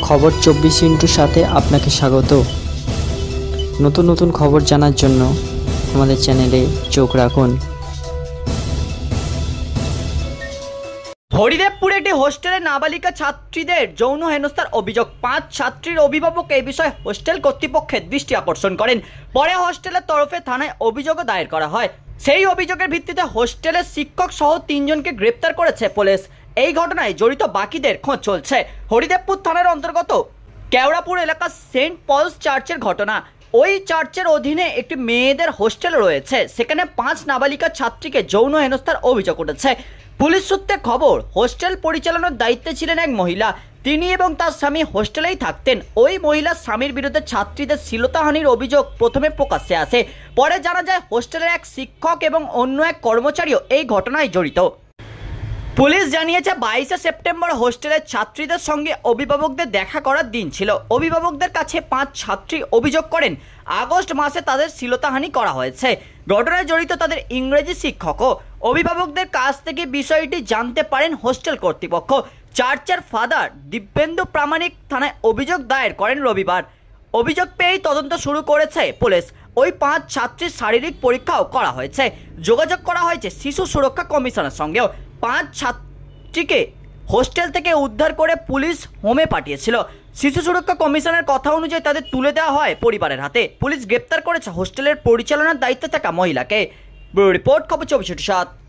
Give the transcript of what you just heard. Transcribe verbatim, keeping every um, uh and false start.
খবর চব্বিশ ইন্টুর সাথে আপনাকে স্বাগত। নতুন নতুন খবর জানার জন্য আমাদের চ্যানেলে চোখ রাখুন। হরিদেবপুরে একটি হোস্টেলে নাবালিকা ছাত্রীদের যৌন হেনস্থার অভিযোগ। পাঁচ ছাত্রীর অভিভাবক এই বিষয়ে হোস্টেল কর্তৃপক্ষের দৃষ্টি আকর্ষণ করেন। পরে হোস্টেলের তরফে থানায় অভিযোগও দায়ের করা হয়। সেই অভিযোগের ভিত্তিতে হোস্টেলের শিক্ষক সহ তিনজনকে গ্রেপ্তার করেছে পুলিশ। এই ঘটনায় জড়িত বাকিদের খোঁজ চলছে। হরিদেবপুর থানার অন্তর্গত কেওড়াপুর এলাকার সেন্ট পলস চার্চের ঘটনা। ওই চার্চের অধীনে একটি মেয়েদের হোস্টেল রয়েছে, সেখানে পাঁচ নাবালিকা ছাত্রীকে যৌন হেনস্থার অভিযোগ উঠেছে। পুলিশ সূত্রে খবর, হোস্টেল পরিচালনার দায়িত্বে ছিলেন এক মহিলা। তিনি এবং তার স্বামী হোস্টেলেই থাকতেন। ওই মহিলার স্বামীর বিরুদ্ধে ছাত্রীদের শ্লীলতাহানির অভিযোগ প্রথমে প্রকাশ্যে আসে। পরে জানা যায় হোস্টেলের এক শিক্ষক এবং অন্য এক কর্মচারীও এই ঘটনায় জড়িত। পুলিশ জানিয়েছে বাইশে সেপ্টেম্বর হোস্টেলের ছাত্রীদের সঙ্গে অভিভাবকদের দেখা করার দিন ছিল। অভিভাবকদের কাছে পাঁচ ছাত্রী অভিযোগ করেন আগস্ট মাসে তাদের শ্লীলতাহানি করা হয়েছে। ঘটনায় জড়িত তাদের ইংরেজি শিক্ষকও। অভিভাবকদের কাছ থেকে বিষয়টি জানতে পারেন হোস্টেল কর্তৃপক্ষ। চার্চের ফাদার দিব্যেন্দু প্রামাণিক থানায় অভিযোগ দায়ের করেন রবিবার। অভিযোগ পেয়েই তদন্ত শুরু করেছে পুলিশ। ওই পাঁচ ছাত্রীর শারীরিক পরীক্ষাও করা হয়েছে। যোগাযোগ করা হয়েছে শিশু সুরক্ষা কমিশনের সঙ্গেও। পাঁচ ছাত্রীকে হোস্টেল থেকে উদ্ধার করে পুলিশ হোমে পাঠিয়েছিল। শিশু সুরক্ষা কমিশনের কথা অনুযায়ী তাদের তুলে দেওয়া হয় পরিবারের হাতে। পুলিশ গ্রেপ্তার করেছে হোস্টেলের পরিচালনার দায়িত্বে থাকা মহিলাকে। ব্যুরো রিপোর্ট, খবর চব্বিশ ইন্টু সাত।